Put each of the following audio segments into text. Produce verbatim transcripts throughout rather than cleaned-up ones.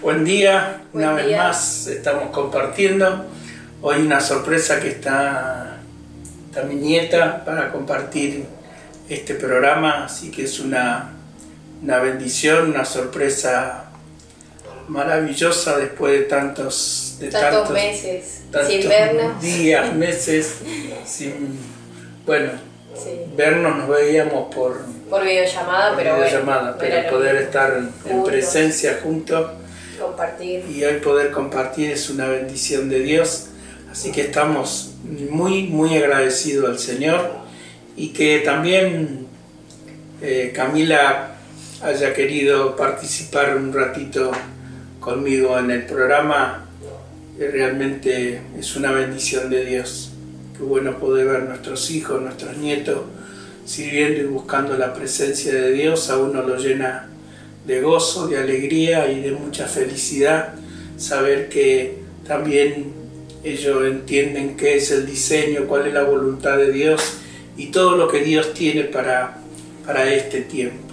Buen día, Buen una día. vez más estamos compartiendo. Hoy una sorpresa que está, está mi nieta para compartir este programa, así que es una, una bendición, una sorpresa maravillosa después de tantos, de tantos, tantos meses tantos sin vernos. días, meses, sin, bueno, Sí. vernos nos veíamos por, Por videollamada, por pero videollamada, bueno, pero era lo poder mismo. estar en Juntos. presencia juntos. Compartir. Y hoy poder compartir es una bendición de Dios, así que estamos muy muy agradecidos al Señor y que también eh, Camila haya querido participar un ratito conmigo en el programa, eh, realmente es una bendición de Dios. Qué bueno poder ver nuestros hijos, nuestros nietos sirviendo y buscando la presencia de Dios, a uno lo llena de gozo, de alegría y de mucha felicidad saber que también ellos entienden qué es el diseño, cuál es la voluntad de Dios y todo lo que Dios tiene para, para este tiempo.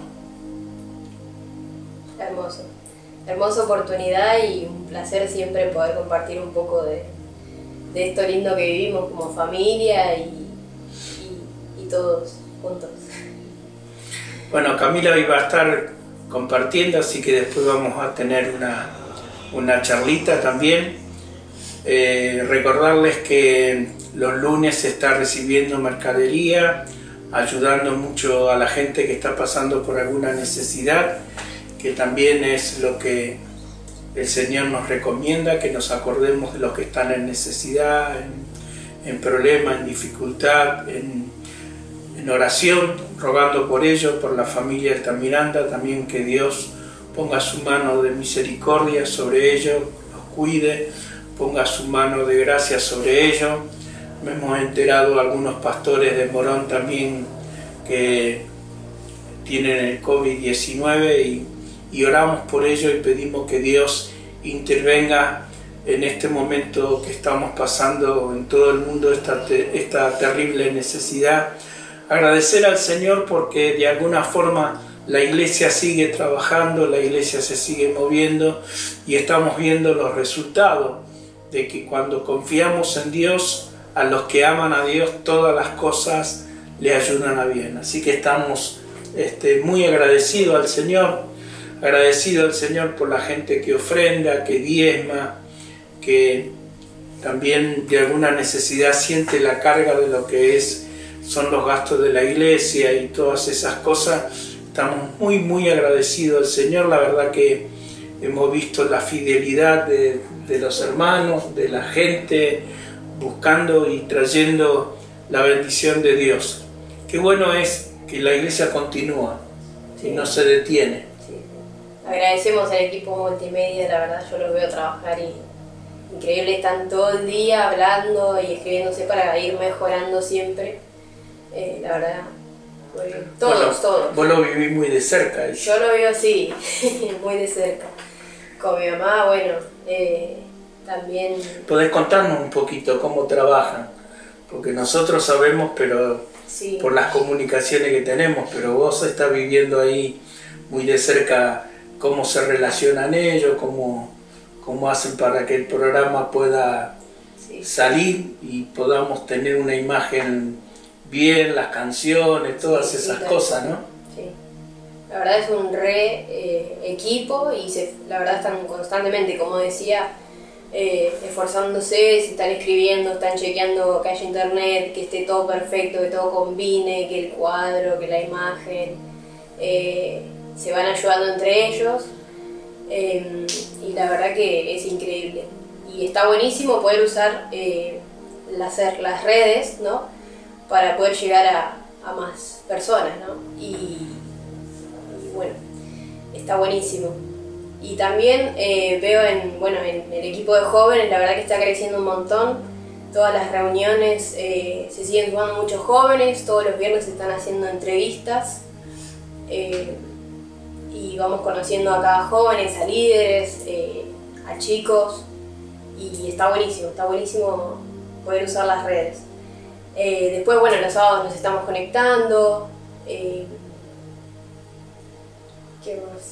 Hermoso. Hermosa oportunidad y un placer siempre poder compartir un poco de, de esto lindo que vivimos como familia y, y, y todos juntos. Bueno, Camila hoy va a estar compartiendo, así que después vamos a tener una, una charlita también. Eh, recordarles que los lunes se está recibiendo mercadería, ayudando mucho a la gente que está pasando por alguna necesidad, que también es lo que el Señor nos recomienda, que nos acordemos de los que están en necesidad, en, en problema, en dificultad, en, en oración, rogando por ellos, por la familia Altamiranda, también que Dios ponga su mano de misericordia sobre ellos, los cuide, ponga su mano de gracia sobre ellos. Me hemos enterado algunos pastores de Morón también que tienen el COVID diecinueve y, y oramos por ellos y pedimos que Dios intervenga en este momento que estamos pasando en todo el mundo, esta, te, esta terrible necesidad. Agradecer al Señor porque de alguna forma la iglesia sigue trabajando, la iglesia se sigue moviendo y estamos viendo los resultados de que cuando confiamos en Dios, a los que aman a Dios, todas las cosas le ayudan a bien. Así que estamos este, muy agradecidos al Señor, agradecidos al Señor por la gente que ofrenda, que diezma, que también de alguna necesidad siente la carga de lo que es, son los gastos de la iglesia y todas esas cosas. Estamos muy muy agradecidos al Señor. La verdad que hemos visto la fidelidad de, de los hermanos, de la gente, buscando y trayendo la bendición de Dios. Qué bueno es que la iglesia continúa y no se detiene. Sí. Agradecemos al equipo multimedia, la verdad yo los veo trabajar y increíble, están todo el día hablando y escribiéndose para ir mejorando siempre. Eh, la verdad, todos, bueno, todos. Vos lo vivís muy de cerca. ¿Eh? Yo lo veo así, muy de cerca. Con mi mamá, bueno, eh, también... ¿Podés contarnos un poquito cómo trabajan? Porque nosotros sabemos, pero sí, por las comunicaciones que tenemos, pero vos estás viviendo ahí muy de cerca cómo se relacionan ellos, cómo, cómo hacen para que el programa pueda sí. salir y podamos tener una imagen bien, las canciones, todas sí, esas sí, cosas, ¿no? Sí. La verdad es un re eh, equipo y se, la verdad están constantemente, como decía, eh, esforzándose, se están escribiendo, están chequeando que haya internet, que esté todo perfecto, que todo combine, que el cuadro, que la imagen, eh, se van ayudando entre ellos eh, y la verdad que es increíble. Y está buenísimo poder usar eh, las, las redes, ¿no? Para poder llegar a, a más personas, ¿no? Y, y bueno, está buenísimo. Y también eh, veo en, bueno, en el equipo de jóvenes, la verdad que está creciendo un montón. Todas las reuniones eh, se siguen sumando muchos jóvenes, todos los viernes se están haciendo entrevistas eh, y vamos conociendo a cada jóvenes, a líderes, eh, a chicos y está buenísimo, está buenísimo poder usar las redes. Eh, después, bueno, los sábados nos estamos conectando. Eh, ¿Qué más?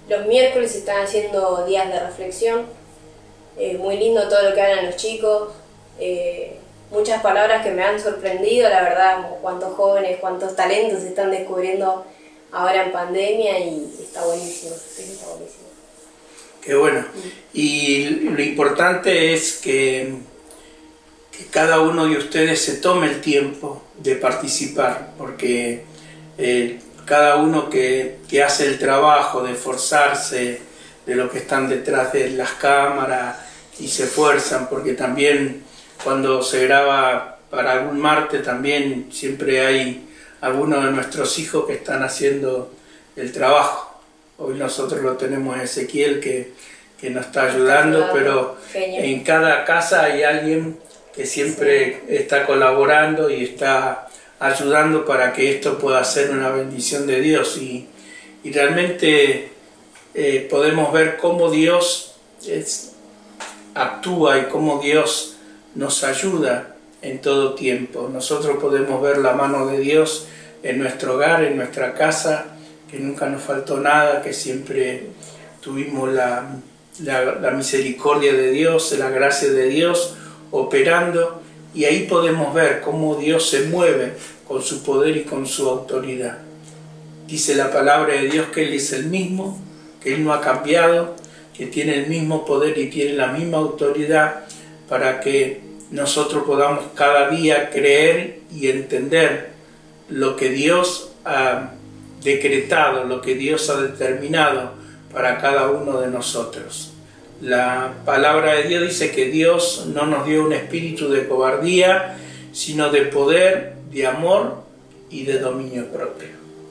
los miércoles se están haciendo días de reflexión. Eh, muy lindo todo lo que hablan los chicos. Eh, muchas palabras que me han sorprendido, la verdad, como cuántos jóvenes, cuántos talentos se están descubriendo ahora en pandemia y está buenísimo, está buenísimo. Qué bueno. Y lo importante es que, que cada uno de ustedes se tome el tiempo de participar, porque eh, cada uno que, que hace el trabajo de esforzarse, de los que están detrás de las cámaras y se esfuerzan, porque también cuando se graba para algún martes también siempre hay algunos de nuestros hijos que están haciendo el trabajo. Hoy nosotros lo tenemos a Ezequiel que, que nos está ayudando, pero en cada casa hay alguien que siempre está colaborando y está ayudando para que esto pueda ser una bendición de Dios. Y, y realmente eh, podemos ver cómo Dios es, actúa y cómo Dios nos ayuda en todo tiempo. Nosotros podemos ver la mano de Dios en nuestro hogar, en nuestra casa, que nunca nos faltó nada, que siempre tuvimos la, la, la misericordia de Dios, la gracia de Dios operando, y ahí podemos ver cómo Dios se mueve con su poder y con su autoridad. Dice la palabra de Dios que Él es el mismo, que Él no ha cambiado, que tiene el mismo poder y tiene la misma autoridad para que nosotros podamos cada día creer y entender lo que Dios ha decretado, lo que Dios ha determinado para cada uno de nosotros. La palabra de Dios dice que Dios no nos dio un espíritu de cobardía, sino de poder, de amor y de dominio propio.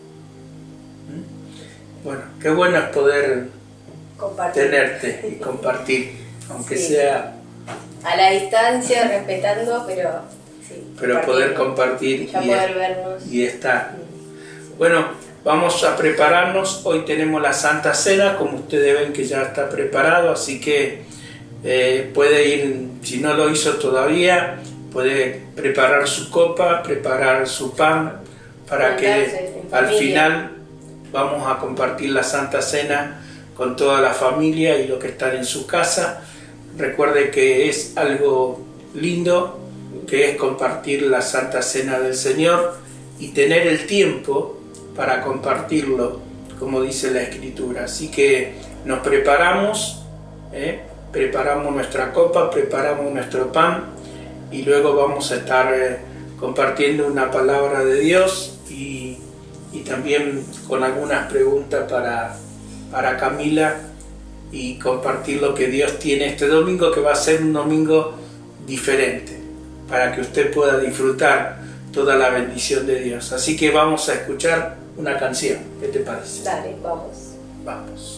Bueno, qué bueno es poder compartir. Tenerte y compartir, aunque sí. sea a la distancia, respetando, pero sí, pero poder compartir ya y, poder vernos y estar. Bueno, vamos a prepararnos. Hoy tenemos la Santa Cena, como ustedes ven que ya está preparado, así que eh, puede ir, si no lo hizo todavía, puede preparar su copa, preparar su pan, para que al final vamos a compartir la Santa Cena con toda la familia y los que están en su casa. Recuerde que es algo lindo, que es compartir la Santa Cena del Señor y tener el tiempo para compartirlo, como dice la Escritura. Así que nos preparamos, ¿eh? preparamos nuestra copa, preparamos nuestro pan y luego vamos a estar eh, compartiendo una palabra de Dios y, y también con algunas preguntas para, para Camila, y compartir lo que Dios tiene este domingo, que va a ser un domingo diferente, para que usted pueda disfrutar toda la bendición de Dios. Así que vamos a escuchar una canción. ¿Qué te parece? Dale, vamos. Vamos.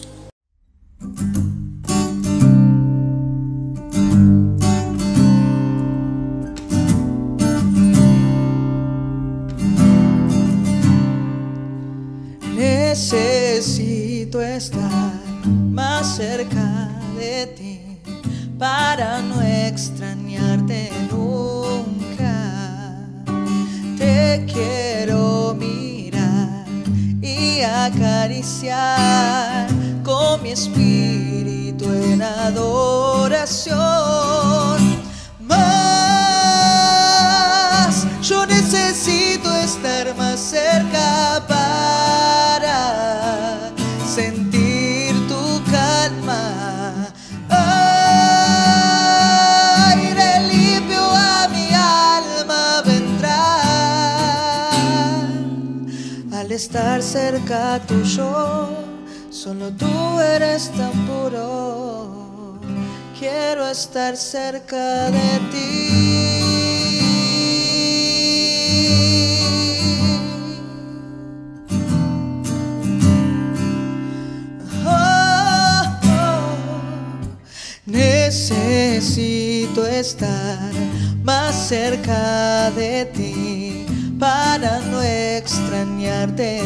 Necesito estar más cerca de ti para no extrañarte nunca. Te quiero mirar y acariciar con mi espíritu en adoración. Más yo necesito estar más cerca para sentir tu calma. Aire limpio a mi alma vendrá. Al estar cerca tuyo, solo tú eres tan puro. Quiero estar cerca de ti. Necesito estar más cerca de ti para no extrañarte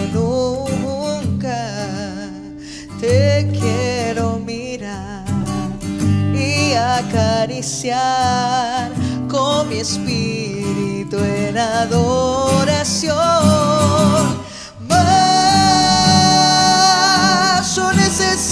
nunca. Te quiero mirar y acariciar con mi espíritu en adoración. Mas yo necesito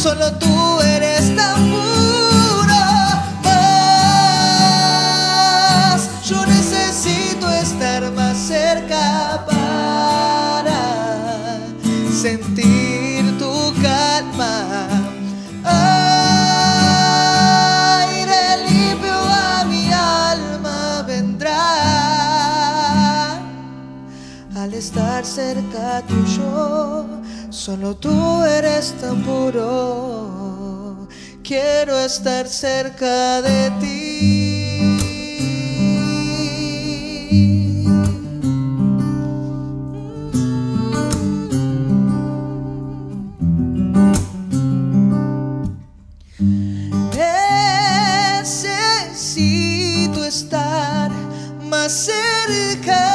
solo tú eres tan puro. Más, yo necesito estar más cerca para sentir tu calma. Aire limpio a mi alma vendrá al estar cerca tuyo. Solo tú eres tan puro. Quiero estar cerca de ti. Necesito estar más cerca.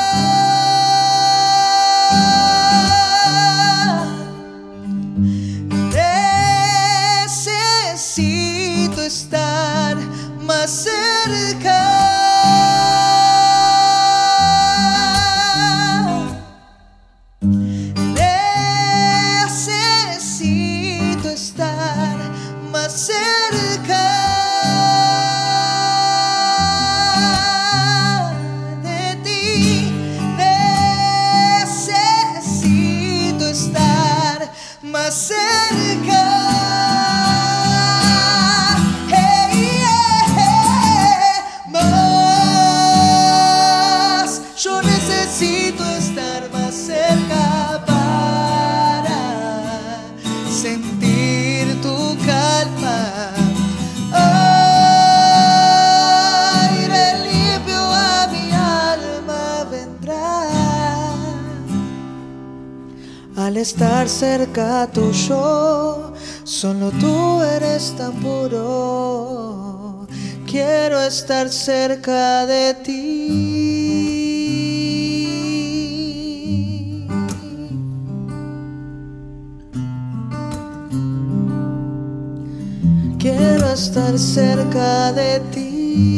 Necesito estar más cerca. Necesito estar más cerca de ti. Necesito estar más cerca. Hey, yeah, más. Yo necesito estar más cerca para sentir tu calma. Aire limpio a mi alma vendrá al estar cerca tuyo. Solo tú eres tan puro. Quiero estar cerca de ti. Quiero estar cerca de ti.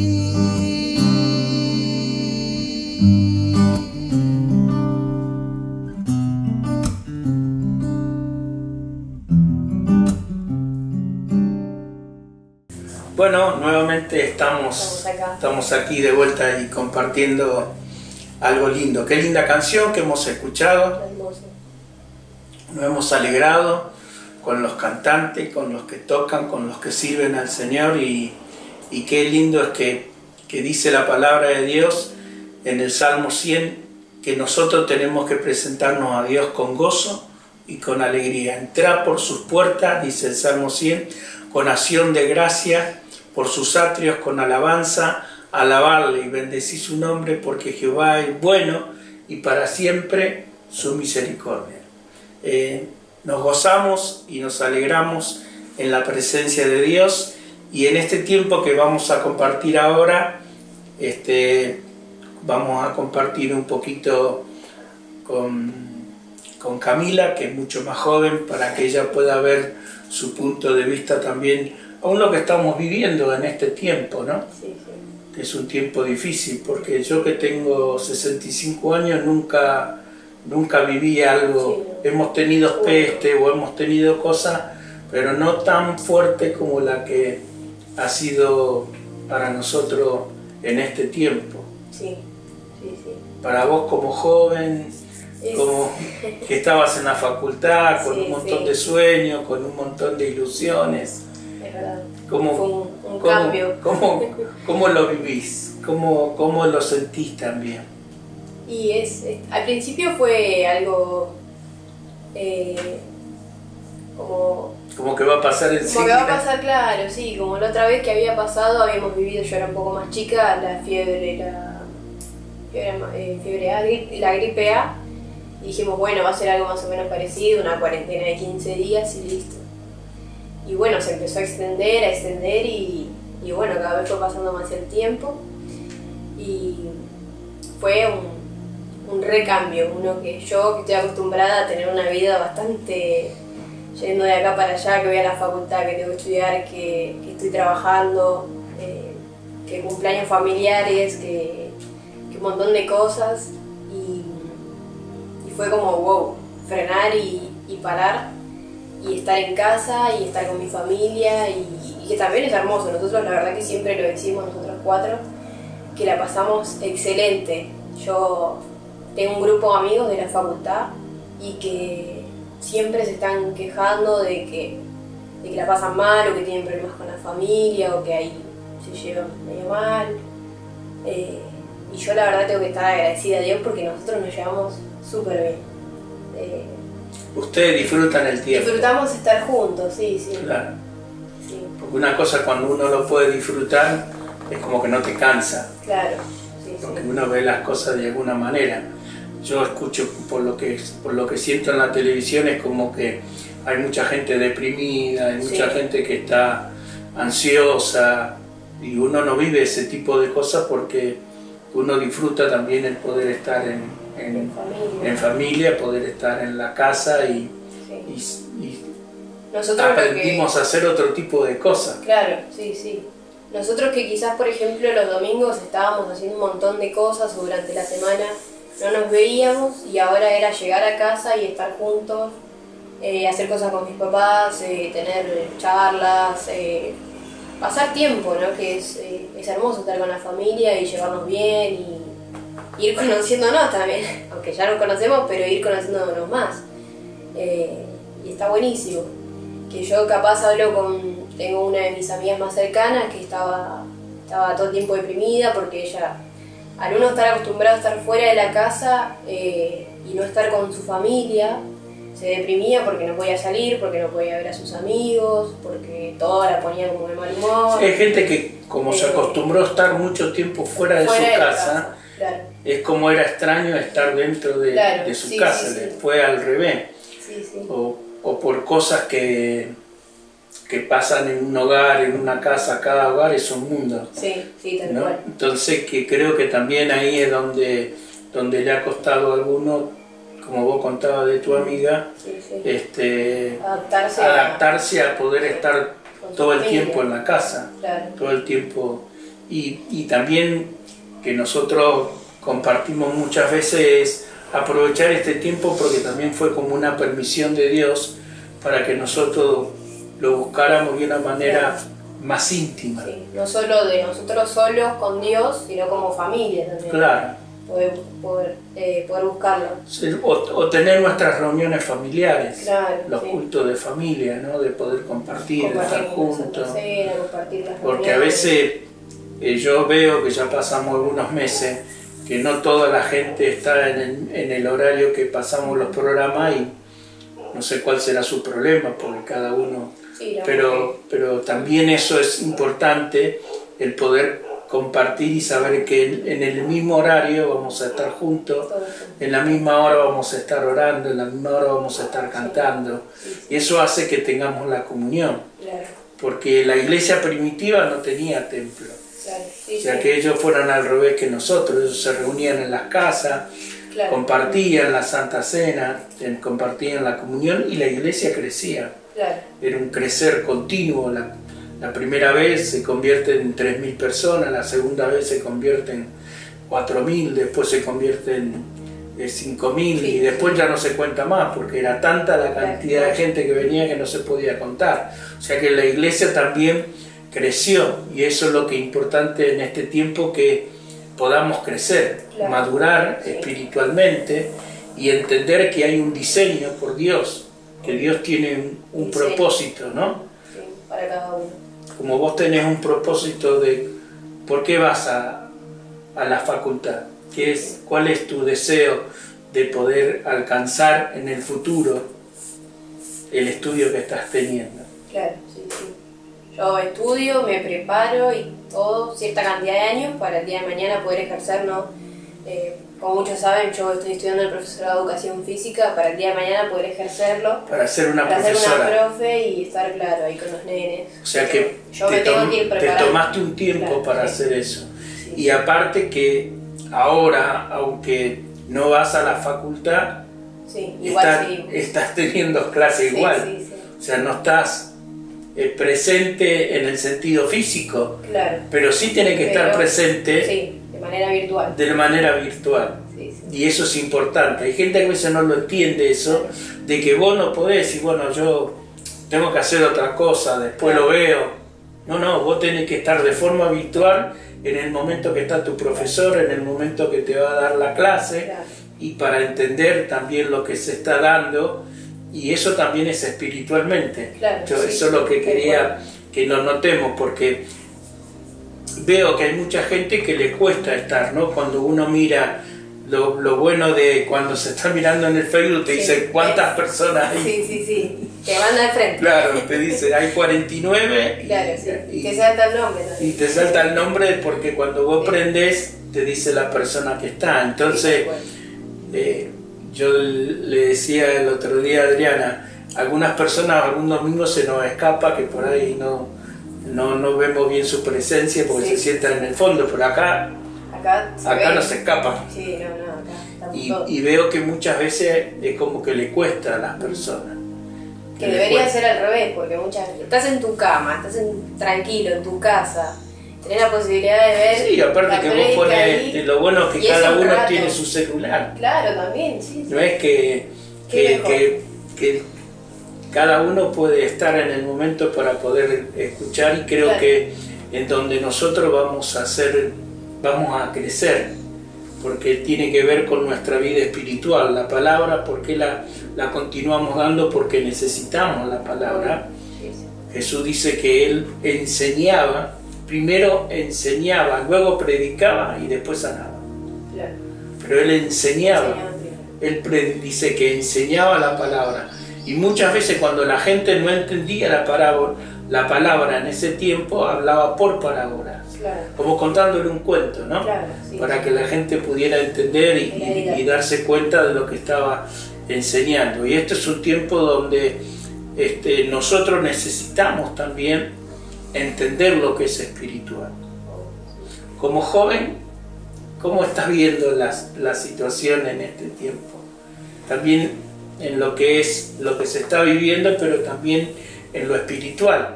Bueno, nuevamente estamos, Estamos acá. estamos aquí de vuelta y compartiendo algo lindo. Qué linda canción que hemos escuchado. Hermoso. Nos hemos alegrado con los cantantes, con los que tocan, con los que sirven al Señor, y, y qué lindo es que, que dice la palabra de Dios en el Salmo cien que nosotros tenemos que presentarnos a Dios con gozo y con alegría. Entrad por sus puertas, dice el Salmo cien, con acción de gracia, por sus atrios con alabanza, alabarle y bendecir su nombre, porque Jehová es bueno y para siempre su misericordia. Eh, Nos gozamos y nos alegramos en la presencia de Dios, y en este tiempo que vamos a compartir ahora, este, vamos a compartir un poquito con, con Camila, que es mucho más joven, para que ella pueda ver su punto de vista también, aún lo que estamos viviendo en este tiempo, ¿no? Sí, sí. Es un tiempo difícil, porque yo que tengo sesenta y cinco años nunca... Nunca viví algo, sí. Hemos tenido peste o hemos tenido cosas, pero no tan fuerte como la que ha sido para nosotros en este tiempo. Sí, sí, sí. Para vos como joven, Es... como que estabas en la facultad, con sí, un montón sí. de sueños, con un montón de ilusiones. Es verdad. ¿Cómo, Fue un, un cómo, cambio. ¿cómo, cómo lo vivís? ¿Cómo, cómo lo sentís también? Y es, es, al principio fue algo eh, como... Como que va a pasar enseguida. Como que va a pasar, claro, sí, como la otra vez que había pasado, habíamos vivido, yo era un poco más chica, la fiebre, la fiebre, eh, fiebre A, la gripe A, y dijimos, bueno, va a ser algo más o menos parecido, una cuarentena de quince días y listo. Y bueno, se empezó a extender, a extender y, y bueno, cada vez fue pasando más el tiempo y fue un un recambio, uno que yo que estoy acostumbrada a tener una vida bastante yendo de acá para allá, que voy a la facultad, que tengo que estudiar, que, que estoy trabajando, eh, que cumpleaños familiares, que, que un montón de cosas y, y fue como wow, frenar y, y parar y estar en casa y estar con mi familia y, y que también es hermoso. Nosotros la verdad que siempre lo decimos nosotros cuatro, que la pasamos excelente. Yo tengo un grupo de amigos de la facultad y que siempre se están quejando de que, de que la pasan mal o que tienen problemas con la familia o que ahí se llevan medio mal. Eh, y yo la verdad tengo que estar agradecida a Dios porque nosotros nos llevamos súper bien. Eh, Ustedes disfrutan el tiempo. Disfrutamos estar juntos, sí, sí. Claro. Sí. Porque una cosa cuando uno lo puede disfrutar es como que no te cansa. Claro, sí, Porque sí. uno ve las cosas de alguna manera. Yo escucho por lo que por lo que siento en la televisión es como que hay mucha gente deprimida, hay mucha Sí. gente que está ansiosa y uno no vive ese tipo de cosas porque uno disfruta también el poder estar en, en, En familia. en familia, poder estar en la casa y, Sí. y, y Nosotros lo que- aprendimos a hacer otro tipo de cosas. Claro, sí, sí. Nosotros que quizás, por ejemplo, los domingos estábamos haciendo un montón de cosas o durante la semana no nos veíamos y ahora era llegar a casa y estar juntos, eh, hacer cosas con mis papás, eh, tener charlas, eh, pasar tiempo, ¿no? Que es, eh, es hermoso estar con la familia y llevarnos bien y ir conociéndonos también, aunque ya nos conocemos, pero ir conociéndonos más. Eh, y está buenísimo. Que yo capaz hablo con, tengo una de mis amigas más cercanas que estaba, estaba todo el tiempo deprimida porque ella, al uno estar acostumbrado a estar fuera de la casa eh, y no estar con su familia, se deprimía porque no podía salir, porque no podía ver a sus amigos, porque todo la ponía como de mal humor. Hay gente que como se Eh, acostumbró a estar mucho tiempo fuera de fuera su de la casa, claro. es como era extraño estar dentro de, Claro, de su sí, casa, sí, sí. le fue al revés. Sí, sí. O, o por cosas que, que pasan en un hogar, en una casa, cada hogar es un mundo, Sí, sí, tal ¿no? cual. Entonces que creo que también ahí es donde, donde le ha costado a alguno, como vos contabas de tu amiga, Sí, sí. este, Adaptarse, a- adaptarse a poder estar con su todo el familia. tiempo en la casa, Claro. todo el tiempo. Y, y también que nosotros compartimos muchas veces aprovechar este tiempo porque también fue como una permisión de Dios para que nosotros lo buscáramos de una manera más íntima. Sí, no solo de nosotros solos con Dios, sino como familia también. Claro. Poder, poder, eh, poder buscarlo. O, o tener nuestras reuniones familiares, Claro, los sí. cultos de familia, ¿no? De poder compartir, de estar Compartir la Santa juntos. Cena, compartir las Porque a reuniones. veces eh, yo veo que ya pasamos algunos meses que no toda la gente está en el, en el horario que pasamos los programas y no sé cuál será su problema porque cada uno... Sí, la Pero, pero también eso es importante, el poder compartir y saber que en, en el mismo horario vamos a estar juntos, Todo eso. en la misma hora vamos a estar orando, en la misma hora vamos a estar cantando. Sí, sí, Y eso hace que tengamos la comunión, claro, porque la iglesia primitiva no tenía templo. claro. Sí, O sea sí, que ellos fueran al revés que nosotros, ellos se reunían en las casas, claro. compartían la Santa Cena, en- compartían la comunión y la iglesia crecía. Claro, Era un crecer continuo. La, la primera vez se convierte en tres mil personas, la segunda vez se convierte en cuatro mil, después se convierte en cinco mil Sí. y después ya no se cuenta más porque era tanta la cantidad de gente que venía que no se podía contar. O sea que la iglesia también creció y eso es lo que es importante en este tiempo, que podamos crecer, Claro. madurar Sí. espiritualmente y entender que hay un diseño por Dios, que Dios tiene un, un Diseño. propósito, ¿no? sí, para cada uno. Como vos tenés un propósito de por qué vas a, a la facultad, ¿qué es, cuál es tu deseo de poder alcanzar en el futuro el estudio que estás teniendo. Claro, sí, sí. Yo estudio, me preparo y todo, cierta cantidad de años para el día de mañana poder ejercer, ¿no? Eh, como muchos saben, yo estoy estudiando el profesorado de educación física para el día de mañana poder ejercerlo, Para ser una para ser profesora. una profe y estar, claro, ahí con los nenes. O sea que yo te, me tengo tom- que ir te preparando. tomaste un tiempo Claro, para sí. hacer eso. Sí, Y sí. aparte que ahora, aunque no vas a la facultad, Sí, igual estás, sí. estás teniendo clase Sí, igual. sí, sí. O sea, no estás eh, presente en el sentido físico, Claro. pero sí tienes que estar Pero- presente Sí, de manera virtual. de manera virtual. Sí, sí. Y eso es importante. Hay gente que a veces no lo entiende eso, Claro. de que vos no podés, y bueno, yo tengo que hacer otra cosa, después lo veo. No, no, vos tenés que estar de forma habitual en el momento que está tu profesor, en el momento que te va a dar la clase, claro. Y para entender también lo que se está dando, y eso también es espiritualmente. Claro, Yo, sí, eso es lo que quería que nos notemos, porque veo que hay mucha gente que le cuesta estar, ¿no? Cuando uno mira lo, lo bueno de cuando se está mirando en el Facebook, te sí, dice cuántas es, personas hay. Sí, sí, sí, te manda de frente. Claro, te dice hay cuarenta y nueve. Claro, y, sí, y te salta el nombre también. Y te salta el nombre porque cuando vos sí. prendés, te dice la persona que está. Entonces, sí, eh, yo le decía el otro día a Adriana, algunas personas algún domingo se nos escapa, que por ahí no, no, no vemos bien su presencia porque sí. se sientan en el fondo, pero acá, acá, se acá no se escapan. Sí, no, no, acá estamos y, todos. Y veo que muchas veces es como que le cuesta a las personas. Que, que debería cuesta. Ser al revés, porque muchas veces estás en tu cama, estás en, tranquilo, en tu casa, tenés la posibilidad de ver. Sí, aparte que vos pones, lo bueno es que cada uno rato. Tiene su celular. Claro, también, sí. No sí. Es que, que, que, que cada uno puede estar en el momento para poder escuchar, y creo claro. que en donde nosotros vamos a hacer, vamos a crecer, porque tiene que ver con nuestra vida espiritual. La palabra, ¿por qué la, la continuamos dando? Porque necesitamos la palabra. Sí, sí. Jesús dice que Él enseñaba, primero enseñaba, luego predicaba y después sanaba. Claro. Pero Él enseñaba, Él dice que enseñaba la palabra. Y muchas veces cuando la gente no entendía la parábola, la palabra en ese tiempo hablaba por parábolas, claro. como contándole un cuento, ¿no? Claro, sí, para sí. que la gente pudiera entender y, y, y darse cuenta de lo que estaba enseñando. Y este es un tiempo donde este, nosotros necesitamos también entender lo que es espiritual. Como joven, ¿cómo estás viendo las, la situación en este tiempo? También en lo que es lo que se está viviendo, pero también en lo espiritual.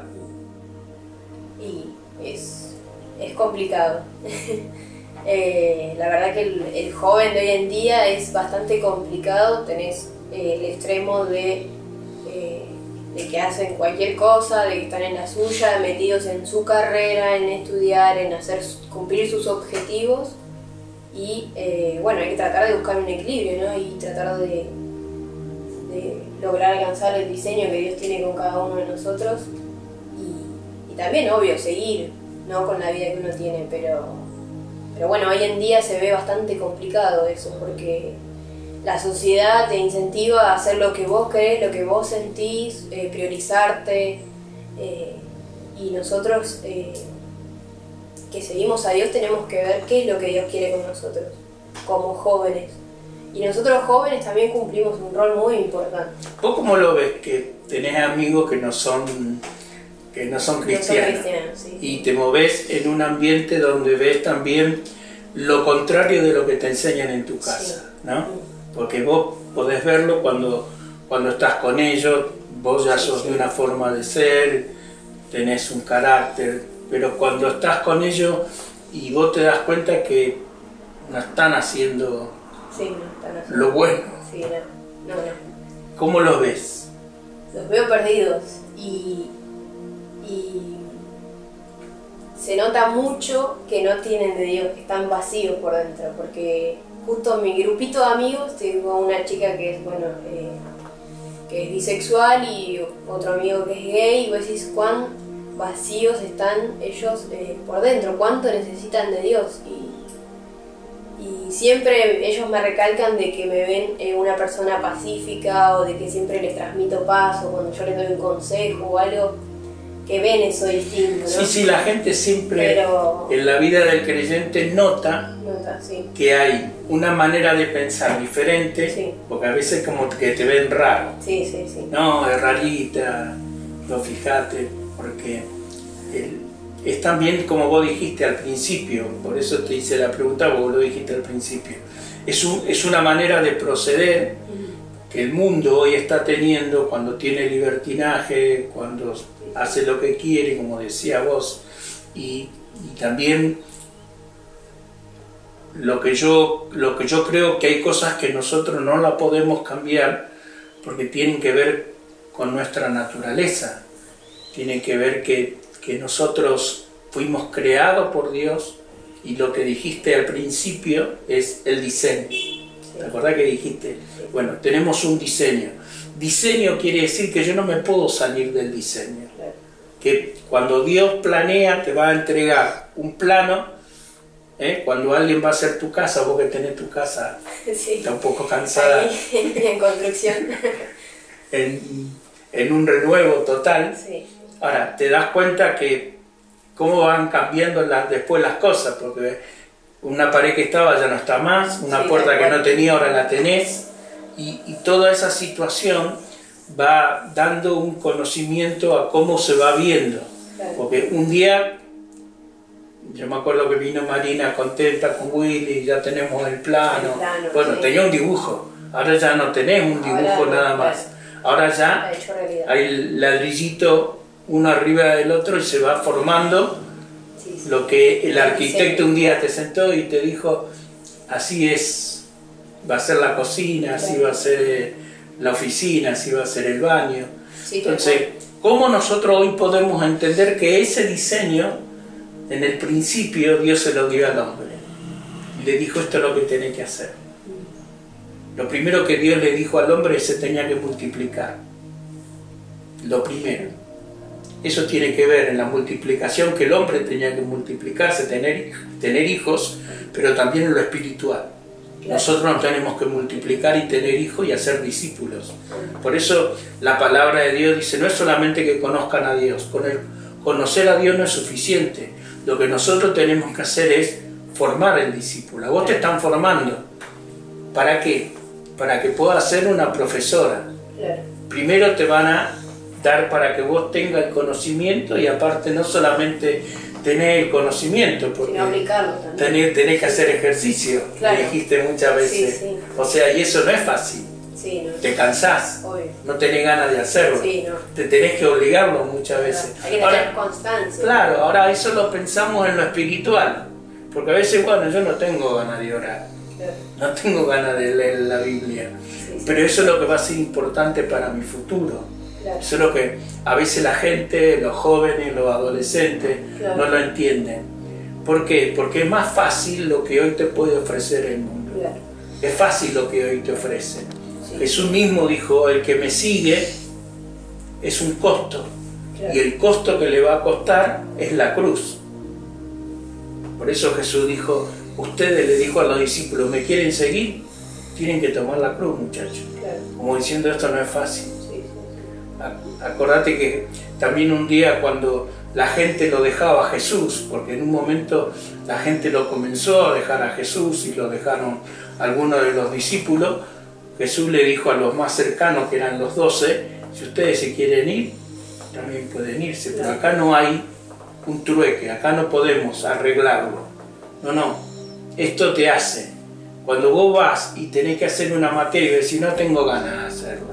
Y es, es complicado. eh, la verdad que el, el joven de hoy en día es bastante complicado. Tenés eh, el extremo de, eh, de que hacen cualquier cosa, de que están en la suya, metidos en su carrera, en estudiar, en hacer cumplir sus objetivos. Y eh, bueno, hay que tratar de buscar un equilibrio, ¿no? Y tratar de de lograr alcanzar el diseño que Dios tiene con cada uno de nosotros, y, y también, obvio, seguir, ¿no? Con la vida que uno tiene, pero, pero bueno, hoy en día se ve bastante complicado eso, porque la sociedad te incentiva a hacer lo que vos querés, lo que vos sentís, eh, priorizarte, eh, y nosotros eh, que seguimos a Dios tenemos que ver qué es lo que Dios quiere con nosotros, como jóvenes. Y nosotros jóvenes también cumplimos un rol muy importante. ¿Vos cómo lo ves? Que tenés amigos que no son, que no son cristianos, no son cristianos sí. y te movés en un ambiente donde ves también lo contrario de lo que te enseñan en tu casa, sí. ¿no? Porque vos podés verlo cuando, cuando estás con ellos, vos ya sos sí, sí. de una forma de ser, tenés un carácter, pero cuando estás con ellos y vos te das cuenta que no están haciendo... Sí, no, están así. Lo bueno. Sí, no, no, no. ¿Cómo los ves? Los veo perdidos y, y se nota mucho que no tienen de Dios, que están vacíos por dentro, porque justo en mi grupito de amigos tengo una chica que es, bueno, eh, que es bisexual y otro amigo que es gay, y vos decís cuán vacíos están ellos eh, por dentro, cuánto necesitan de Dios. Y Y siempre ellos me recalcan de que me ven eh, una persona pacífica, o de que siempre les transmito paz, o cuando yo les doy un consejo o algo, que ven eso distinto, ¿no? Sí, sí, la gente siempre Pero... en la vida del creyente nota, nota sí. que hay una manera de pensar diferente, sí. porque a veces como que te ven raro. Sí, sí, sí. No, es rarita, no, fíjate, porque... El, es también como vos dijiste al principio, por eso te hice la pregunta, vos lo dijiste al principio, es, un, es una manera de proceder que el mundo hoy está teniendo cuando tiene libertinaje, cuando hace lo que quiere, como decía vos, y, y también lo que, yo, lo que yo creo que hay cosas que nosotros no la podemos cambiar porque tienen que ver con nuestra naturaleza. Tiene que ver que, que nosotros fuimos creados por Dios, y lo que dijiste al principio es el diseño. ¿Te acordás que dijiste? Bueno, tenemos un diseño. Diseño quiere decir que yo no me puedo salir del diseño. Que cuando Dios planea, te va a entregar un plano. ¿eh? Cuando alguien va a hacer tu casa, vos que tenés tu casa, sí, está un poco cansada. Ahí, en construcción. En, en un renuevo total. Sí. Ahora, te das cuenta que cómo van cambiando las, después las cosas, porque una pared que estaba ya no está más, una sí, puerta que no tenía ahora la tenés, y, y toda esa situación va dando un conocimiento a cómo se va viendo. Claro. Porque un día, yo me acuerdo que vino Marina contenta con Willy, ya tenemos el plano, el plano bueno, sí, tenía un dibujo, ahora ya no tenés un dibujo ahora, nada más, claro. Ahora ya hay el ladrillito uno arriba del otro y se va formando sí, sí. Lo que el arquitecto un día te sentó y te dijo, así es, va a ser la cocina, así va a ser la oficina, así va a ser el baño. Sí, entonces, ¿cómo nosotros hoy podemos entender que ese diseño, en el principio Dios se lo dio al hombre? Y le dijo, esto es lo que tenés que hacer. Lo primero que Dios le dijo al hombre es que se tenía que multiplicar. Lo primero. Eso tiene que ver en la multiplicación, que el hombre tenía que multiplicarse, tener, tener hijos, pero también en lo espiritual. Nosotros nos tenemos que multiplicar y tener hijos y hacer discípulos. Por eso la palabra de Dios dice, no es solamente que conozcan a Dios, con el, conocer a Dios no es suficiente. Lo que nosotros tenemos que hacer es formar el discípulo. A vos te están formando. ¿Para qué? Para que puedas ser una profesora. Primero te van a dar para que vos tengas el conocimiento, y aparte no solamente tener el conocimiento, porque tenés, tenés que hacer ejercicio, claro. Me dijiste muchas veces, sí, sí. O sea, y eso no es fácil, sí, no. Te cansás, obvio. No tenés ganas de hacerlo, sí, no. Te tenés que obligarlo muchas veces. Hay que tener ahora, constancia. Claro, ahora eso lo pensamos en lo espiritual, porque a veces, bueno, yo no tengo ganas de orar, claro. No tengo ganas de leer la Biblia, sí, sí. Pero eso es lo que va a ser importante para mi futuro. Claro. Eso es lo que a veces la gente, los jóvenes, los adolescentes, claro. No lo entienden. ¿Por qué? Porque es más fácil lo que hoy te puede ofrecer el mundo. Claro. Es fácil lo que hoy te ofrece. Sí. Jesús mismo dijo, el que me sigue es un costo. Claro. Y el costo que le va a costar es la cruz. Por eso Jesús dijo, ustedes le dijo a los discípulos, ¿me quieren seguir? Tienen que tomar la cruz, muchachos. Claro. Como diciendo, esto no es fácil. Acordate que también un día cuando la gente lo dejaba a Jesús, porque en un momento la gente lo comenzó a dejar a Jesús y lo dejaron algunos de los discípulos, Jesús le dijo a los más cercanos, que eran los doce, si ustedes se quieren ir, también pueden irse, pero acá no hay un trueque, acá no podemos arreglarlo. No, no, esto te hace. Cuando vos vas y tenés que hacer una materia y decís, no tengo ganas de hacerla.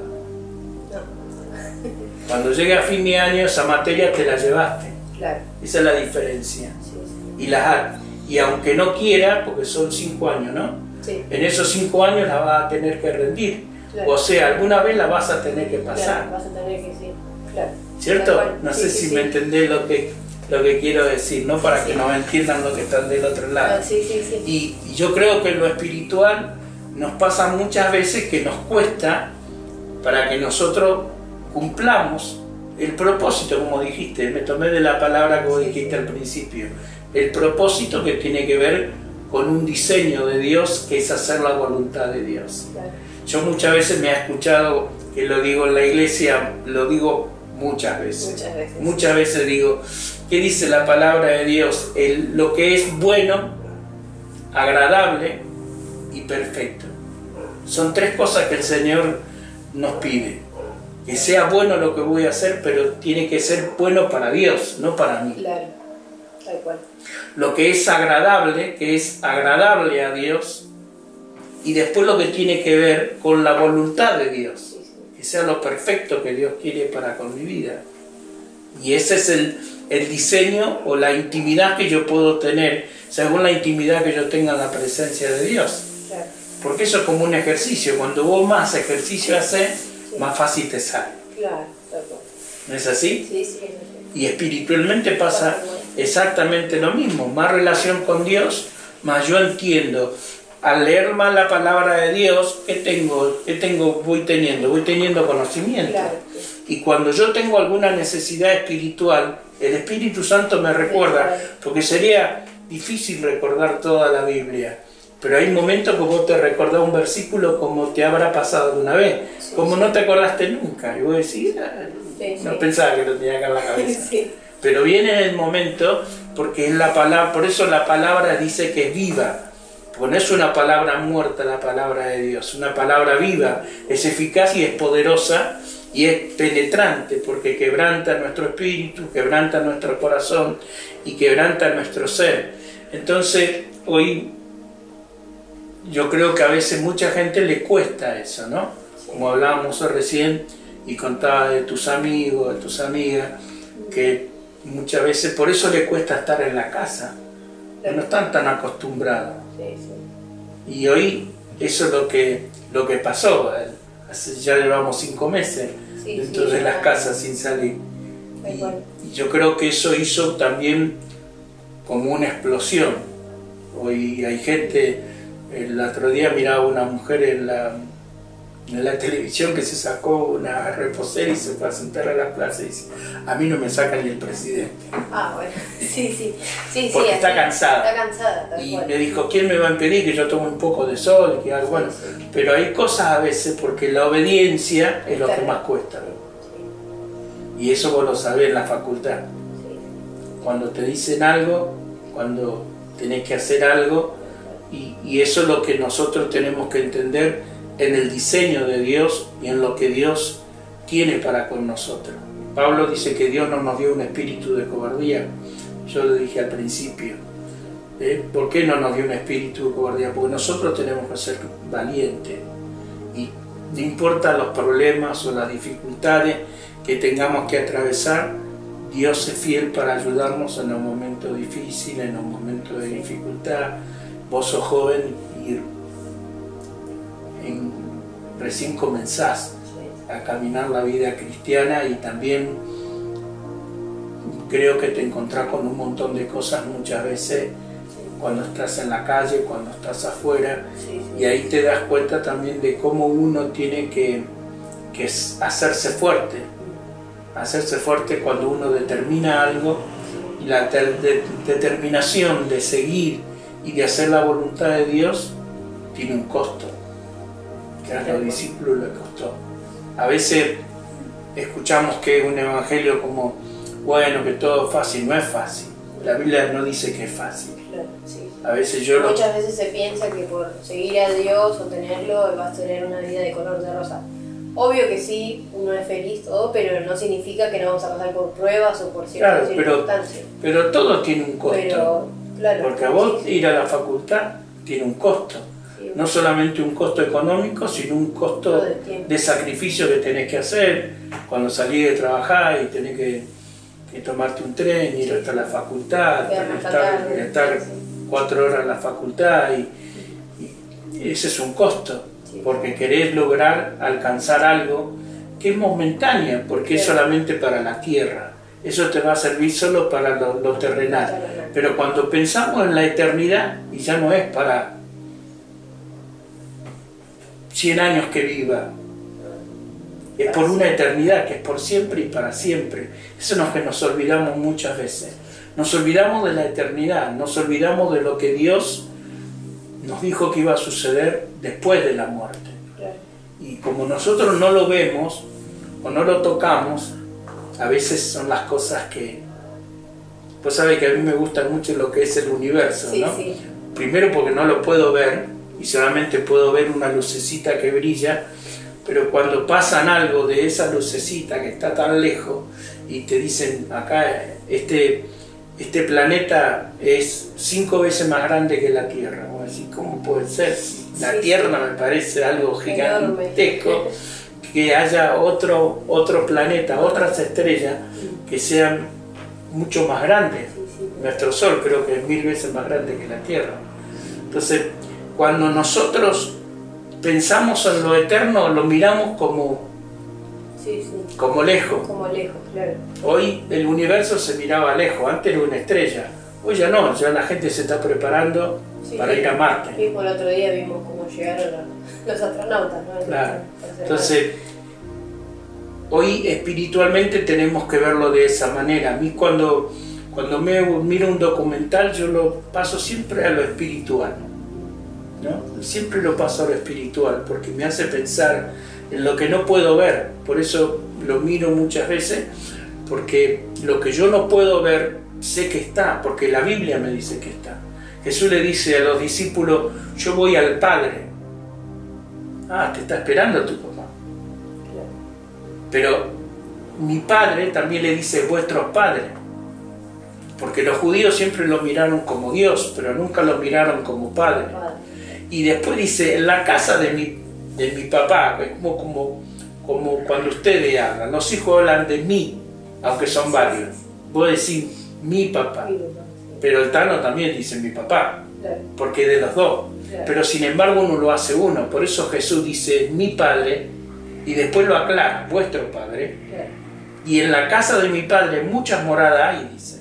Cuando llegue a fin de año, esa materia te la llevaste. Claro. Esa es la diferencia. Sí, sí. Y, la, y aunque no quiera, porque son cinco años, ¿no? Sí. En esos cinco años la vas a tener que rendir. Claro. O sea, alguna vez la vas a tener que pasar. Claro, vas a tener que, sí. Claro. ¿Cierto? Claro. No sí, sé sí, si sí. me entendés lo que, lo que quiero decir, ¿no? Para sí. Que nos entiendan los que están del otro lado. Claro, sí, sí, sí. Y, y yo creo que en lo espiritual nos pasa muchas veces que nos cuesta para que nosotros cumplamos el propósito, como dijiste, me tomé de la palabra que vos dijiste al principio, el propósito que tiene que ver con un diseño de Dios, que es hacer la voluntad de Dios. Claro. Yo muchas veces me he escuchado, que lo digo en la iglesia, lo digo muchas veces, muchas veces, muchas veces digo, ¿qué dice la palabra de Dios? El, lo que es bueno, agradable y perfecto. Son tres cosas que el Señor nos pide. Que sea bueno lo que voy a hacer, pero tiene que ser bueno para Dios, no para mí. Claro, tal cual. Lo que es agradable, que es agradable a Dios, y después lo que tiene que ver con la voluntad de Dios, sí, sí. Que sea lo perfecto que Dios quiere para con mi vida. Y ese es el, el diseño o la intimidad que yo puedo tener, según la intimidad que yo tenga en la presencia de Dios. Claro. Porque eso es como un ejercicio, cuando vos más ejercicio haces, más fácil te sale. Claro, tal cual. ¿No es así? Sí, sí, es así. Y espiritualmente pasa exactamente lo mismo, más relación con Dios, más yo entiendo. Al leer más la palabra de Dios, ¿qué tengo? ¿Qué tengo? Voy teniendo, voy teniendo conocimiento. Claro, sí. Y cuando yo tengo alguna necesidad espiritual, el Espíritu Santo me recuerda, porque sería difícil recordar toda la Biblia. Pero hay momentos que vos te recordás un versículo como te habrá pasado una vez, Sí, como sí. no te acordaste nunca. Y vos decís, ah, Sí, no sí. pensaba que lo tenía acá en la cabeza. Sí. Pero viene el momento, porque es la palabra, por eso la palabra dice que es viva. Porque no es una palabra muerta la palabra de Dios, una palabra viva, es eficaz y es poderosa y es penetrante, porque quebranta nuestro espíritu, quebranta nuestro corazón y quebranta nuestro ser. Entonces, hoy yo creo que a veces mucha gente le cuesta eso, ¿no? Como hablábamos recién y contaba de tus amigos, de tus amigas, que muchas veces por eso le cuesta estar en la casa, no están tan acostumbrados. Sí, sí. Y hoy eso es lo que, lo que pasó, hace, ya llevamos cinco meses Sí, dentro sí, de las ya. casas sin salir. Tal Y, cual. y yo creo que eso hizo también como una explosión. Hoy hay gente, el otro día miraba una mujer en la, en la televisión que se sacó una reposera y se fue a sentar a la plaza y dice, a mí no me saca ni el presidente. Ah, bueno, sí, sí. Sí, Porque sí, está así. cansada. Está cansada, tal Y cual. me dijo, ¿quién me va a impedir que yo tome un poco de sol? Que haga? Bueno, Sí, sí. pero hay cosas a veces porque la obediencia es lo que Claro. más cuesta. Sí, Y eso vos lo sabés en la facultad. sí. Cuando te dicen algo, cuando tenés que hacer algo, y, y eso es lo que nosotros tenemos que entender en el diseño de Dios y en lo que Dios tiene para con nosotros. Pablo dice que Dios no nos dio un espíritu de cobardía. Yo lo dije al principio. ¿Eh? ¿Por qué no nos dio un espíritu de cobardía? Porque nosotros tenemos que ser valientes. Y no importa los problemas o las dificultades que tengamos que atravesar, Dios es fiel para ayudarnos en los momentos difíciles, en los momentos de dificultad. Vos sos joven y en, recién comenzás a caminar la vida cristiana y también creo que te encontrás con un montón de cosas muchas veces cuando estás en la calle, cuando estás afuera, Sí, sí. y ahí te das cuenta también de cómo uno tiene que, que hacerse fuerte, hacerse fuerte cuando uno determina algo, y la ter- de- determinación de seguir y de hacer la voluntad de Dios tiene un costo, que a los discípulos les costó. A veces escuchamos que es un evangelio como, bueno, que todo es fácil. No es fácil, la Biblia no dice que es fácil. Claro, sí. A veces yo lo... Muchas veces se piensa que por seguir a Dios o tenerlo vas a tener una vida de color de rosa. Obvio que sí, uno es feliz, todo, pero no significa que no vamos a pasar por pruebas o por ciertas Claro, pero, circunstancias. pero todo tiene un costo, Pero, claro, porque a vos sí, sí. ir a la facultad tiene un costo, Sí, no solamente un costo económico, sino un costo todo el tiempo. de sacrificio que tenés que hacer cuando salís de trabajar y tenés que, que tomarte un tren, ir hasta la facultad, Quedarme hasta estar, tarde, estar sí. cuatro horas en la facultad, y, y ese es un costo, Sí. porque querés lograr alcanzar algo que es momentáneo, porque es Claro. solamente para la tierra. Eso te va a servir solo para lo, lo terrenal. Terrenal. Pero cuando pensamos en la eternidad, y ya no es para cien años que viva, es por una eternidad que es por siempre y para siempre. Eso es lo que nos olvidamos muchas veces. Nos olvidamos de la eternidad, nos olvidamos de lo que Dios nos dijo que iba a suceder después de la muerte. Claro. Y como nosotros no lo vemos o no lo tocamos, a veces son las cosas que... Pues sabe que a mí me gusta mucho lo que es el universo, Sí, ¿no? sí. Primero porque no lo puedo ver y solamente puedo ver una lucecita que brilla, pero cuando pasan algo de esa lucecita que está tan lejos y te dicen acá este, este planeta es cinco veces más grande que la Tierra, vos decís, ¿cómo puede ser? La Sí, Tierra sí. me parece algo Enorme. gigantesco, que haya otro, otro planeta, otras estrellas que sean mucho más grandes. Sí, sí. Nuestro Sol creo que es mil veces más grande que la Tierra. Entonces, cuando nosotros pensamos en lo eterno, lo miramos como, Sí, sí. Como lejos. Como lejos, claro. Hoy el universo se miraba lejos, antes era una estrella. Hoy ya no, ya la gente se está preparando sí, para sí. ir a Marte. Mismo el otro día vimos cómo llegaron los astronautas, ¿no? Claro. Entonces, hoy espiritualmente tenemos que verlo de esa manera. A mí cuando, cuando me miro un documental, yo lo paso siempre a lo espiritual, ¿no? Siempre lo paso a lo espiritual, porque me hace pensar en lo que no puedo ver. Por eso lo miro muchas veces, porque lo que yo no puedo ver, sé que está, porque la Biblia me dice que está. Jesús le dice a los discípulos, yo voy al Padre. Ah, te está esperando tu papá. Pero mi Padre también le dice vuestros padres. Porque los judíos siempre lo miraron como Dios, pero nunca lo miraron como Padre. Y después dice, en la casa de mi, de mi papá, como, como, como cuando ustedes hablan, los hijos hablan de mí, aunque son varios. Vos decís mi papá, pero el Tano también dice mi papá, porque es de los dos. Pero sin embargo uno lo hace uno, por eso Jesús dice mi Padre, y después lo aclara, vuestro Padre. Y en la casa de mi Padre muchas moradas hay, dice.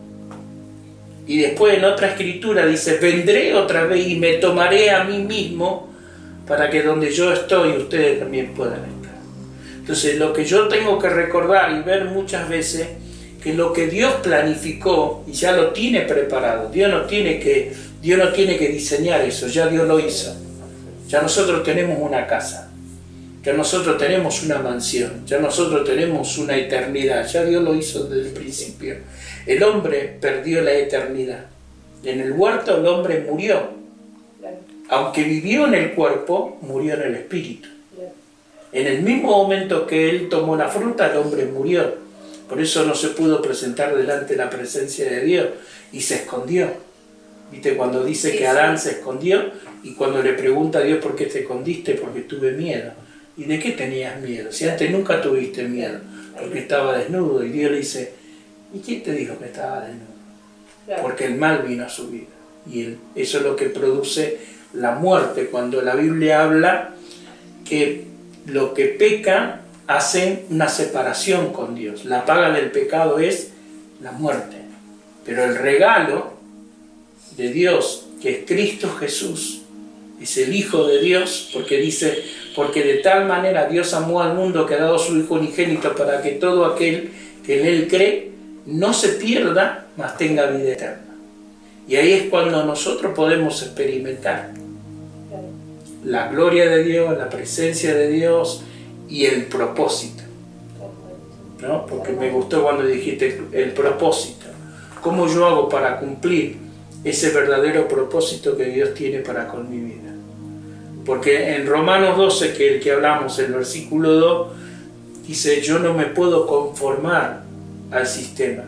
Y después en otra escritura dice, vendré otra vez y me tomaré a mí mismo para que donde yo estoy ustedes también puedan estar. Entonces lo que yo tengo que recordar y ver muchas veces, que lo que Dios planificó y ya lo tiene preparado, Dios no tiene que, Dios no tiene que diseñar eso, ya Dios lo hizo. Ya nosotros tenemos una casa, ya nosotros tenemos una mansión, ya nosotros tenemos una eternidad, ya Dios lo hizo desde el principio. El hombre perdió la eternidad. En el huerto el hombre murió. Aunque vivió en el cuerpo, murió en el espíritu. En el mismo momento que él tomó la fruta, el hombre murió. Por eso no se pudo presentar delante de la presencia de Dios y se escondió. ¿Viste? Cuando dice que Adán se escondió y cuando le pregunta a Dios por qué te escondiste, porque tuve miedo. ¿Y de qué tenías miedo? Si antes nunca tuviste miedo, porque estaba desnudo. Y Dios le dice, ¿y quién te dijo que estaba desnudo? Porque el mal vino a su vida. Y el, eso es lo que produce la muerte. Cuando la Biblia habla que lo que peca hace una separación con Dios. La paga del pecado es la muerte. Pero el regalo de Dios, que es Cristo Jesús, es el Hijo de Dios, porque dice, porque de tal manera Dios amó al mundo que ha dado su Hijo unigénito para que todo aquel que en Él cree no se pierda, mas tenga vida eterna. Y ahí es cuando nosotros podemos experimentar la gloria de Dios, la presencia de Dios y el propósito, ¿no? Porque me gustó cuando dijiste el propósito. ¿Cómo yo hago para cumplir ese verdadero propósito que Dios tiene para con mi vida? Porque en Romanos doce, que el que hablamos, el versículo dos, dice, yo no me puedo conformar al sistema.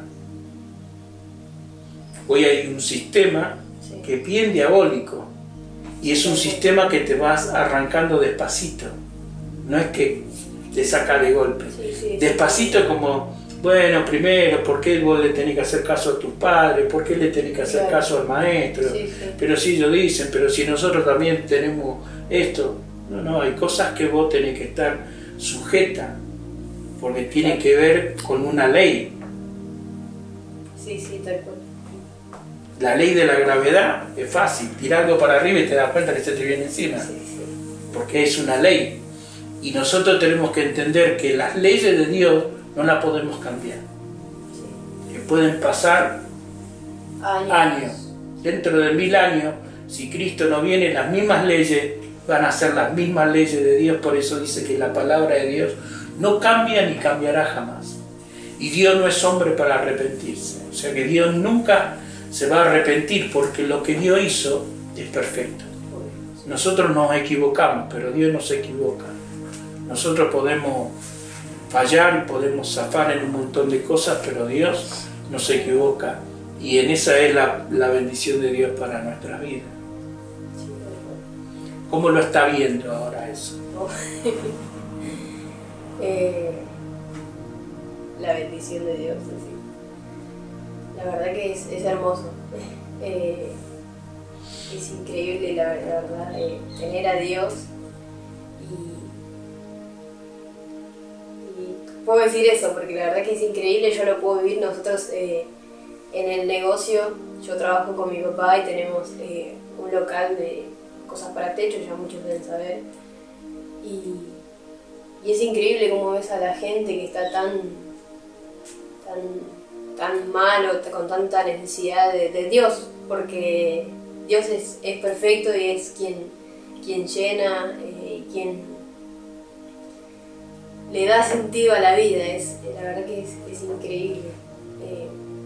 Hoy hay un sistema que es bien diabólico y es un sistema que te vas arrancando despacito, no es que te saca de golpe. Despacito es como, bueno, primero, ¿por qué vos le tenés que hacer caso a tus padres? ¿Por qué le tenés que hacer caso al maestro? Sí, sí. Pero si ellos dicen, pero si nosotros también tenemos esto. No, no, hay cosas que vos tenés que estar sujeta, porque tienen que ver con una ley. Sí, sí, tal cual. La ley de la gravedad es fácil, tirar algo para arriba y te das cuenta que se te viene encima, sí, sí. Porque es una ley. Y nosotros tenemos que entender que las leyes de Dios no las podemos cambiar. Sí. Que pueden pasar años. años. Dentro de mil años, si Cristo no viene, las mismas leyes van a ser las mismas leyes de Dios. Por eso dice que la palabra de Dios no cambia ni cambiará jamás. Y Dios no es hombre para arrepentirse. O sea que Dios nunca se va a arrepentir, porque lo que Dios hizo es perfecto. Nosotros nos equivocamos, pero Dios no se equivoca. Nosotros podemos fallar y podemos zafar en un montón de cosas, pero Dios no se equivoca. Y en esa es la, la bendición de Dios para nuestras vidas. ¿Cómo lo está viendo ahora eso? eh, la bendición de Dios, sí. La verdad que es, es hermoso. Eh, es increíble, la, la verdad, eh, tener a Dios y, puedo decir eso, porque la verdad que es increíble, yo lo puedo vivir. Nosotros eh, en el negocio, yo trabajo con mi papá y tenemos eh, un local de cosas para techo, ya muchos deben saber. Y, y es increíble cómo ves a la gente que está tan, tan, tan malo, con tanta necesidad de, de Dios, porque Dios es, es perfecto y es quien, quien llena, eh, quien le da sentido a la vida. Es, la verdad que es, es increíble. Eh,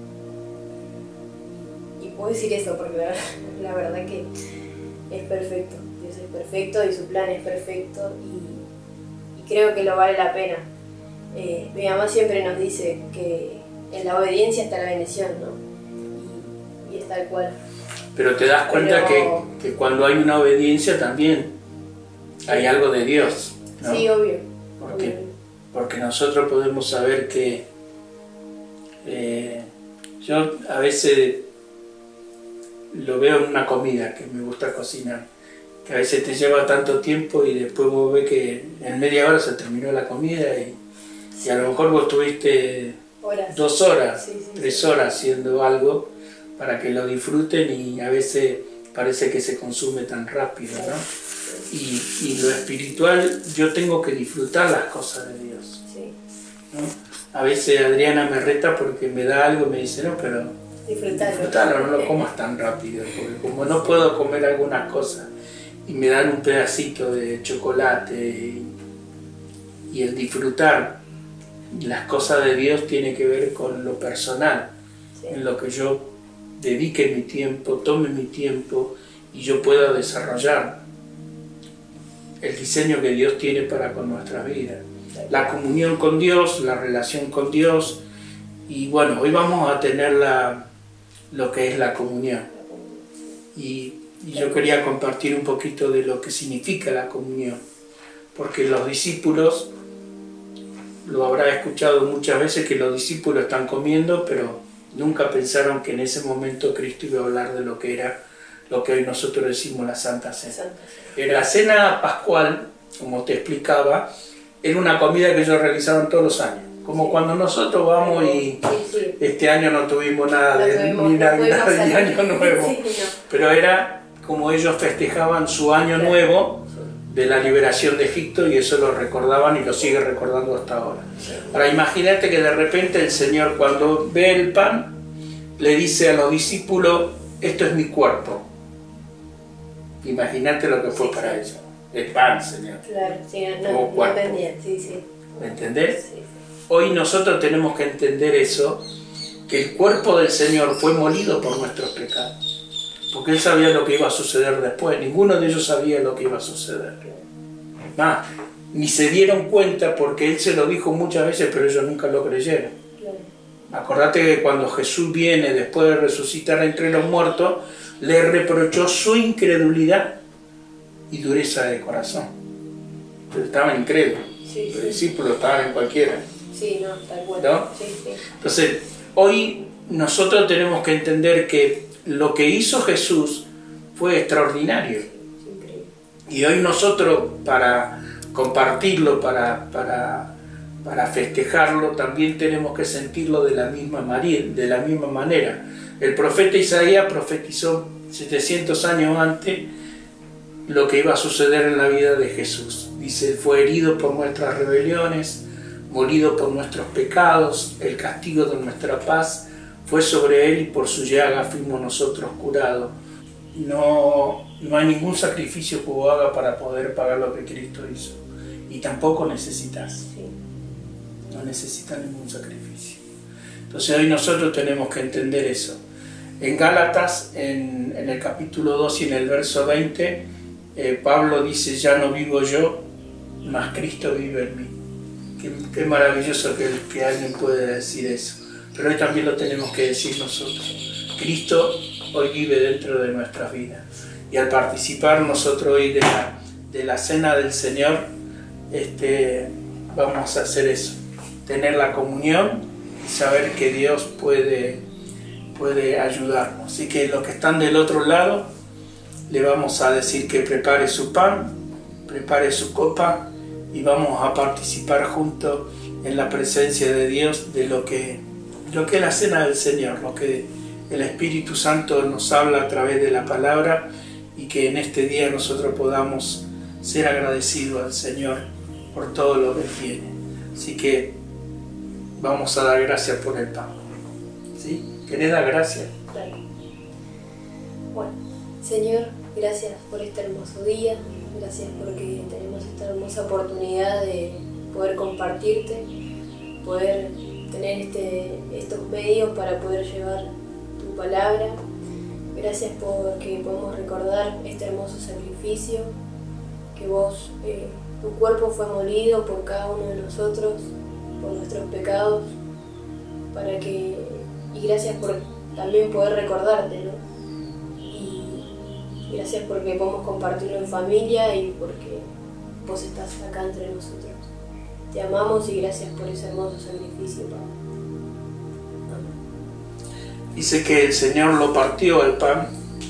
y puedo decir eso porque la, la verdad que es perfecto. Dios es perfecto y su plan es perfecto y, y creo que lo vale la pena. Eh, mi mamá siempre nos dice que en la obediencia está la bendición, ¿no? Y, y es tal cual. Pero te das cuenta Pero... que, que cuando hay una obediencia también hay algo de Dios, ¿no? Sí, obvio. Porque, obvio. porque nosotros podemos saber que eh, yo a veces lo veo en una comida que me gusta cocinar, que a veces te lleva tanto tiempo y después vos ves que en media hora se terminó la comida y, sí. y a lo mejor vos tuviste horas. dos horas, sí, sí, tres sí. horas haciendo algo para que lo disfruten y a veces parece que se consume tan rápido, ¿no? Y, y lo espiritual, yo tengo que disfrutar las cosas de Dios, sí. ¿no? A veces Adriana me reta porque me da algo y me dice, no, pero disfrutalo, disfrutalo, no lo comas tan rápido, porque como no puedo comer algunas cosas y me dan un pedacito de chocolate y, y el disfrutar las cosas de Dios tiene que ver con lo personal, sí. en lo que yo dedique mi tiempo, tome mi tiempo y yo pueda desarrollar el diseño que Dios tiene para con nuestra vida. La comunión con Dios, la relación con Dios. Y bueno, hoy vamos a tener la, lo que es la comunión. Y, y yo quería compartir un poquito de lo que significa la comunión. Porque los discípulos, lo habrá escuchado muchas veces que los discípulos están comiendo, pero nunca pensaron que en ese momento Cristo iba a hablar de lo que era, lo que hoy nosotros decimos la Santa Cena. Santa Cena. La cena pascual, como te explicaba, era una comida que ellos realizaban todos los años. Como sí. cuando nosotros vamos y sí, sí. este año no tuvimos nada no de tuvimos, ni Navidad no ni Año Nuevo. Sí, no. Pero era como ellos festejaban su Año sí. Nuevo de la liberación de Egipto y eso lo recordaban y lo sigue recordando hasta ahora. Sí. Ahora imagínate que de repente el Señor cuando ve el pan le dice a los discípulos, esto es mi cuerpo. Imagínate lo que fue sí, para sí. ellos. El pan, Señor. Claro, sí, no, no, no entendía, sí, sí. ¿Me entendés? Sí, sí. Hoy nosotros tenemos que entender eso, que el cuerpo del Señor fue molido por nuestros pecados. Porque Él sabía lo que iba a suceder después. Ninguno de ellos sabía lo que iba a suceder. Más, ni se dieron cuenta porque Él se lo dijo muchas veces, pero ellos nunca lo creyeron. Claro. Acordate que cuando Jesús viene después de resucitar entre los muertos, le reprochó su incredulidad y dureza de corazón. Pero estaban incrédulos. Sí, sí. Los discípulos estaban en cualquiera. Sí, no, tal cual. ¿No? Sí, sí. Entonces, hoy nosotros tenemos que entender que lo que hizo Jesús fue extraordinario. Sí, increíble. Y hoy nosotros, para compartirlo, para, para, para festejarlo, también tenemos que sentirlo de la misma manera, de la misma manera. El profeta Isaías profetizó setecientos años antes lo que iba a suceder en la vida de Jesús. Dice, fue herido por nuestras rebeliones, molido por nuestros pecados, el castigo de nuestra paz fue sobre él y por su llaga fuimos nosotros curados. No, no hay ningún sacrificio que vos hagas para poder pagar lo que Cristo hizo. Y tampoco necesitas. No necesitas ningún sacrificio. Entonces hoy nosotros tenemos que entender eso. En Gálatas, en, en el capítulo dos y en el verso veinte, eh, Pablo dice, ya no vivo yo, mas Cristo vive en mí. Qué, qué maravilloso que, que alguien puede decir eso. Pero hoy también lo tenemos que decir nosotros. Cristo hoy vive dentro de nuestras vidas. Y al participar nosotros hoy de la, de la cena del Señor, este, vamos a hacer eso. Tener la comunión y saber que Dios puede, puede ayudarnos. Así que los que están del otro lado, le vamos a decir que prepare su pan, prepare su copa y vamos a participar juntos en la presencia de Dios de lo que, lo que es la cena del Señor, lo que el Espíritu Santo nos habla a través de la palabra, y que en este día nosotros podamos ser agradecidos al Señor por todo lo que tiene. Así que vamos a dar gracias por el pan. ¿Sí? ¿Querés dar gracias? Claro. Bueno, Señor, gracias por este hermoso día, gracias porque tenemos esta hermosa oportunidad de poder compartirte, poder tener este, estos medios para poder llevar tu palabra. Gracias porque podemos recordar este hermoso sacrificio, que vos, eh, tu cuerpo fue molido por cada uno de nosotros, por nuestros pecados, para que, y gracias por también poder recordarte, ¿no? Y gracias porque podemos compartirlo en familia y porque vos estás acá entre nosotros. Te amamos y gracias por ese hermoso sacrificio, Padre. Dice que el Señor lo partió el pan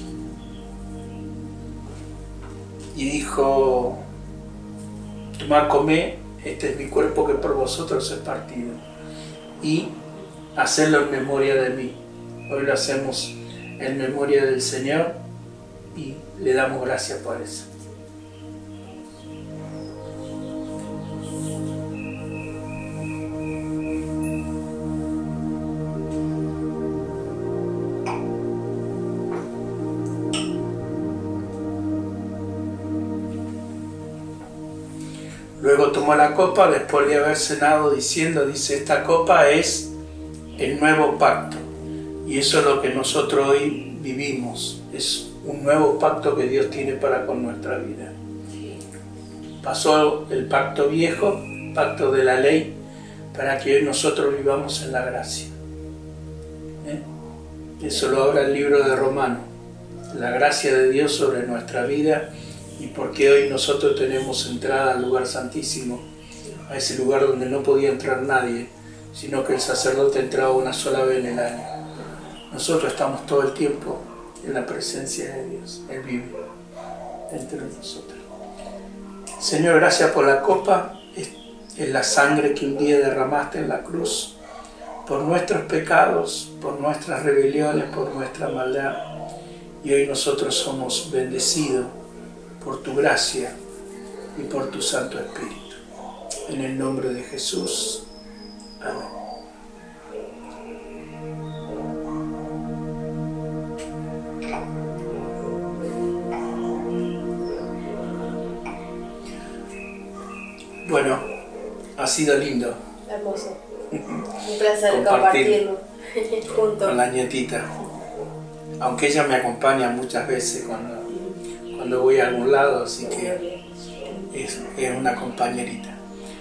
y dijo: tomad, comé, este es mi cuerpo que por vosotros es partido, y hacedlo en memoria de mí. Hoy lo hacemos en memoria del Señor y le damos gracias por eso. Luego tomó la copa después de haber cenado diciendo, dice, esta copa es el nuevo pacto. Y eso es lo que nosotros hoy vivimos. Es un nuevo pacto que Dios tiene para con nuestra vida. Pasó el pacto viejo, pacto de la ley, para que hoy nosotros vivamos en la gracia. ¿Eh? Eso lo habla el libro de Romanos. La gracia de Dios sobre nuestra vida. Y porque hoy nosotros tenemos entrada al lugar santísimo, a ese lugar donde no podía entrar nadie, sino que el sacerdote entraba una sola vez en el año. Nosotros estamos todo el tiempo en la presencia de Dios. Él vive dentro de nosotros. Señor, gracias por la copa, es la sangre que un día derramaste en la cruz, por nuestros pecados, por nuestras rebeliones, por nuestra maldad. Y hoy nosotros somos bendecidos por tu gracia y por tu Santo Espíritu. En el nombre de Jesús. Amén. Bueno, ha sido lindo. Hermoso. Un placer Compartir compartirlo juntos. Con la nietita. Aunque ella me acompaña muchas veces cuando, cuando voy a algún lado, así que es, es una compañerita.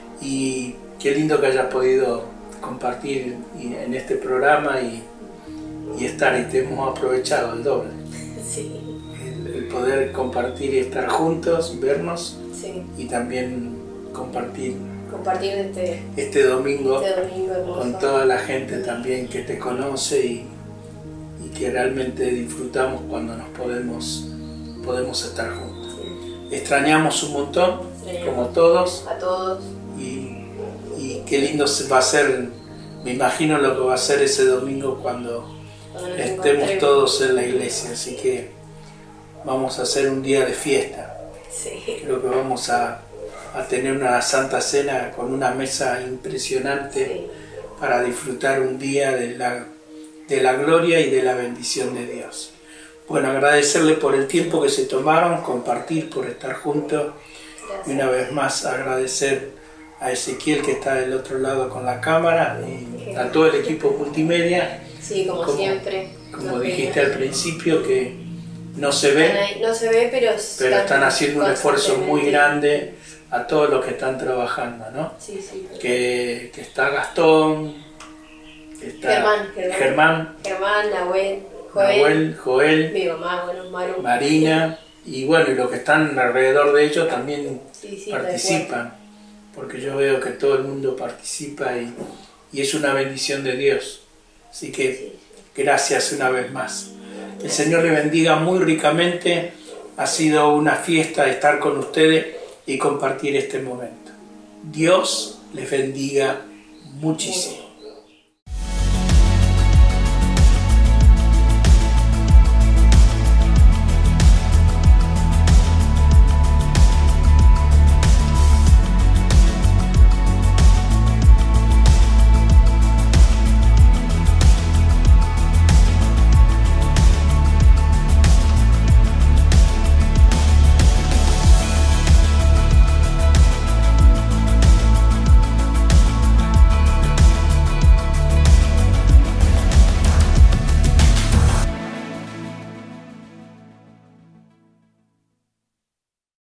Y qué lindo que hayas podido compartir en este programa y, y estar, y te hemos aprovechado el doble. Sí. El, el poder compartir y estar juntos, vernos, Sí. y también compartir Compartir este, este domingo, este domingo hermoso. con toda la gente también que te conoce y, y que realmente disfrutamos cuando nos podemos, podemos estar juntos. Sí. Extrañamos un montón, Extrañamos. como todos, A todos. y, y qué lindo se va a ser, me imagino lo que va a ser ese domingo cuando Cuando nos estemos encontremos. todos en la iglesia, así que vamos a hacer un día de fiesta. Sí. Creo que vamos a, a tener una santa cena con una mesa impresionante, Sí. para disfrutar un día de la, de la gloria y de la bendición de Dios. Bueno, agradecerle por el tiempo que se tomaron, compartir, por estar juntos. Gracias. Y una vez más agradecer a Ezequiel, que está del otro lado con la cámara, y a todo el equipo multimedia. Sí, como, Como- siempre. Como nos dijiste pedimos. al principio, que no se Están ve, ahí- No se ve, pero, pero están haciendo un esfuerzo muy constantemente. grande a todos los que están trabajando, ¿no? Sí, sí. Que, que está Gastón, que está Germán, Germán. Germán, Germán, Nahuel, Joel, Nahuel, Joel, mi mamá, bueno, Maru. Marina, y bueno, y los que están alrededor de ellos también Sí, sí, tal cual. participan, porque yo veo que todo el mundo participa y, y es una bendición de Dios. Así que Sí, gracias una vez más. El Señor le bendiga muy ricamente. Ha sido una fiesta estar con ustedes y compartir este momento. Dios les bendiga muchísimo.